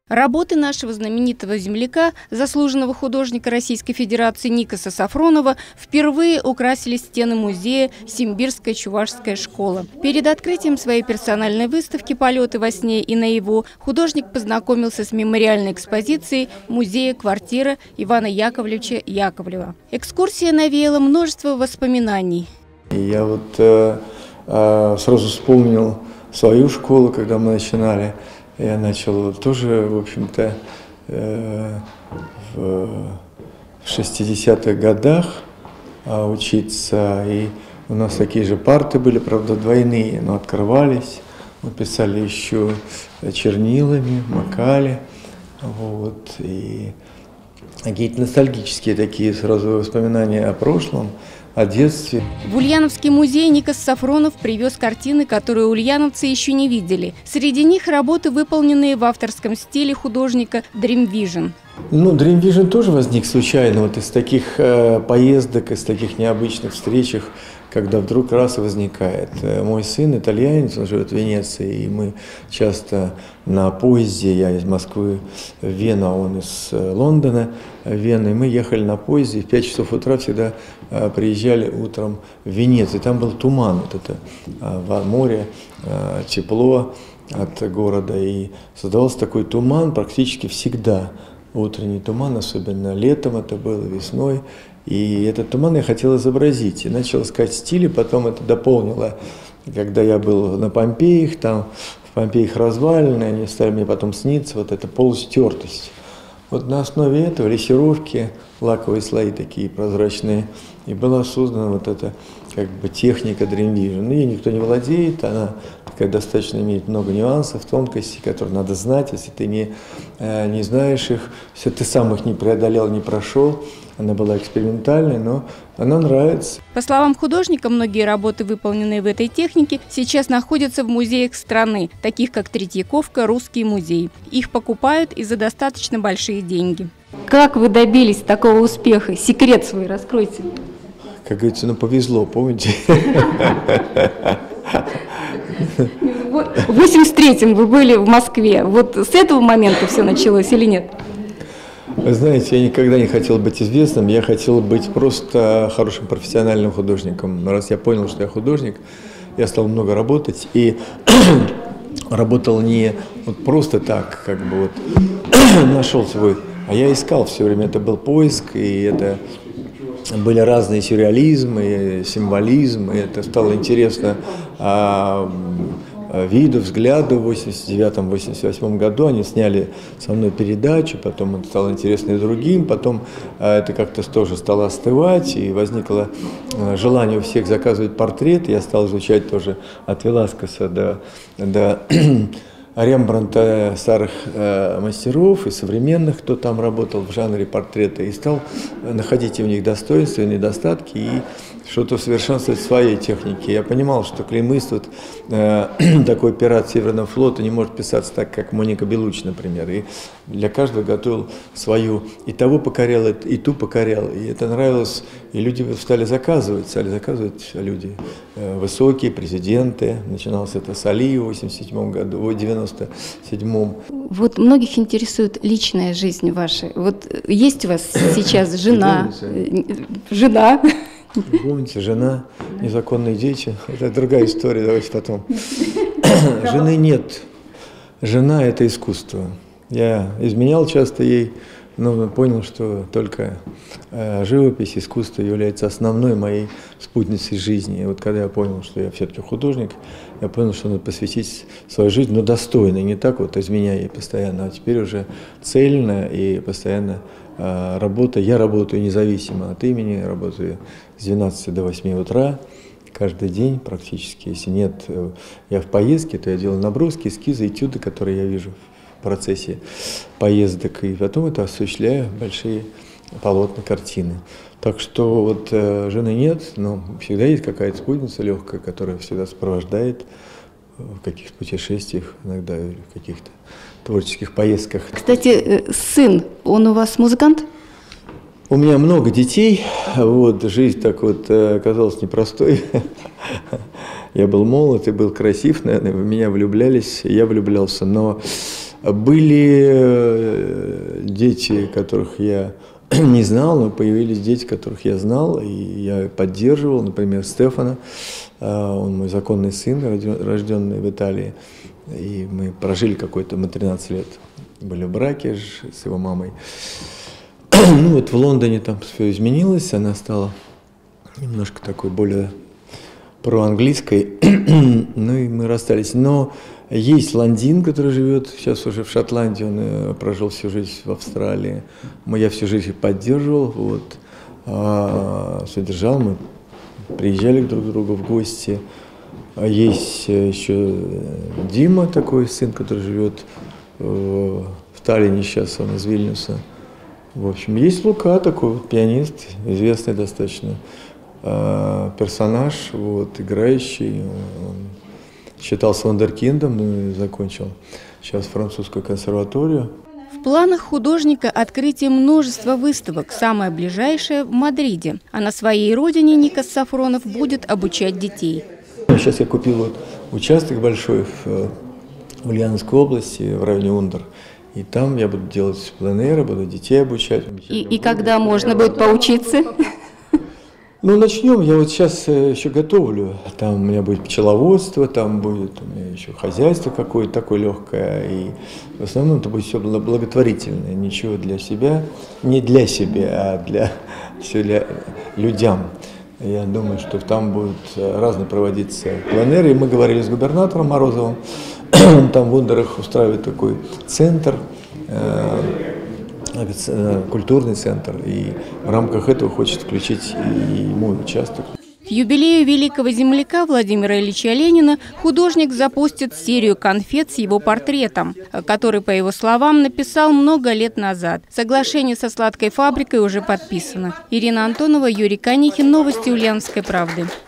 Работы нашего знаменитого земляка, заслуженного художника Российской Федерации Никаса Сафронова, впервые украсили стены музея «Симбирская чувашская школа». Перед открытием своей персональной выставки «Полеты во сне и наяву» художник познакомился с мемориальной экспозицией музея «Квартира» Ивана Яковлевича Яковлева. Экскурсия навеяла множество воспоминаний. Я сразу вспомнил свою школу, когда мы начинали. Я начал тоже, в общем-то, в 60-х годах учиться. И у нас такие же парты были, правда, двойные, но открывались. Мы писали еще чернилами, макали. Вот. И какие-то ностальгические такие сразу воспоминания о прошлом, о детстве. В Ульяновский музей Никас Сафронов привез картины, которые ульяновцы еще не видели. Среди них работы, выполненные в авторском стиле художника Dream Vision. Dream Vision тоже возник случайно, вот из таких поездок, из таких необычных встреч, когда вдруг раз и возникает. Мой сын итальянец, он живет в Венеции, и мы часто на поезде, я из Москвы в Вену, а он из Лондона в Вену, и мы ехали на поезде, и в 5 часов утра всегда приезжали утром в Венецию. Там был туман, вот это в море, тепло от города, и создавался такой туман практически всегда. Утренний туман, особенно летом это было, весной. И этот туман я хотел изобразить. И начал искать стили, потом это дополнило, когда я был на Помпеях, там в Помпеях развалины, они стали мне потом сниться, вот эта полустертость. Вот на основе этого лессировки, лаковые слои такие прозрачные, и была создана вот эта как бы техника Dream Vision. Ей никто не владеет, она такая достаточно имеет много нюансов, тонкостей, которые надо знать, если ты не знаешь их, если ты сам их не преодолел, не прошел. Она была экспериментальной, но она нравится. По словам художника, многие работы, выполненные в этой технике, сейчас находятся в музеях страны, таких как Третьяковка, Русский музей. Их покупают и за достаточно большие деньги. Как вы добились такого успеха? Секрет свой раскройте. Как говорится, повезло, помните? В 83-м вы были в Москве. Вот с этого момента все началось или нет? Вы знаете, я никогда не хотел быть известным, я хотел быть просто хорошим профессиональным художником. Но раз я понял, что я художник, я стал много работать и работал не вот просто так, как бы вот нашел свой, а я искал все время. Это был поиск, и это были разные сюрреализмы, символизм, и это стало интересно виду, взгляду. В 89-88 году они сняли со мной передачу, потом это стало интересно и другим, потом это как-то тоже стало остывать, и возникло желание у всех заказывать портреты. Я стал изучать тоже от Веласкеса до Рембрандта, старых мастеров и современных, кто там работал в жанре портрета, и стал находить в них достоинства и недостатки, и что-то совершенствовать в своей технике. Я понимал, что клеймист, такой пират Северного флота, не может писаться так, как Моника Белуччи, например. И для каждого готовил свою, и того покорял, и ту покорял. И это нравилось, и люди стали заказывать люди высокие, президенты. Начиналось это с Али в 87 году, в 97-м. Вот многих интересует личная жизнь ваша. Вот есть у вас сейчас жена? Помните, жена, незаконные дети, это другая история, давайте потом. Жены нет. Жена – это искусство. Я изменял часто ей, но понял, что только живопись, искусство является основной моей спутницей жизни. И вот когда я понял, что я все-таки художник, я понял, что надо посвятить свою жизнь, но достойно, не так вот изменяя ей постоянно, а теперь уже цельно и постоянно работа. Я работаю независимо от имени, работаю с 12 до 8 утра, каждый день практически. Если нет, я в поездке, то я делаю наброски, эскизы, этюды, которые я вижу в процессе поездок, и потом это осуществляю большие полотна, картины. Так что вот жены нет, но всегда есть какая-то спутница легкая, которая всегда сопровождает в каких-то путешествиях, иногда в каких-то творческих поездках. Кстати, сын, он у вас музыкант? У меня много детей, жизнь так оказалась непростой. Я был молод и был красив, наверное, в меня влюблялись, я влюблялся, но Были дети, которых я не знал, но появились дети, которых я знал, и я поддерживал, например, Стефана, он мой законный сын, рожденный в Италии, и мы прожили какой-то, мы 13 лет были в браке с его мамой. Ну вот в Лондоне там все изменилось, она стала немножко такой более проанглийской, ну и мы расстались. Но есть Ландин, который живет сейчас уже в Шотландии, он прожил всю жизнь в Австралии. Я всю жизнь поддерживал, вот, содержал, мы приезжали друг к другу в гости. Есть еще Дима, такой сын, который живет в Таллине сейчас, он из Вильнюса. В общем, есть Лука, такой вот пианист, известный достаточно персонаж, вот, играющий. Он считался вундеркиндом, ну и закончил сейчас французскую консерваторию. В планах художника открытие множества выставок, самое ближайшее в Мадриде. А на своей родине Никос Сафронов будет обучать детей. Сейчас я купил вот участок большой в Ульяновской области, в районе Ундер. И там я буду делать пленэры, буду детей обучать. И когда можно будет поучиться? Ну, начнем. Я вот сейчас еще готовлю. Там у меня будет пчеловодство, там будет у меня еще хозяйство какое-то такое легкое. И в основном это будет все благотворительное. Ничего для себя, не для себя, а для людям. Я думаю, что там будут разные проводиться пленэры. И мы говорили с губернатором Морозовым. Он там в Ундерах устраивает такой центр, культурный центр, и в рамках этого хочет включить и мой участок. К юбилею великого земляка Владимира Ильича Ленина художник запустит серию конфет с его портретом, который, по его словам, написал много лет назад. Соглашение со сладкой фабрикой уже подписано. Ирина Антонова, Юрий Канихин. Новости Ульяновской правды.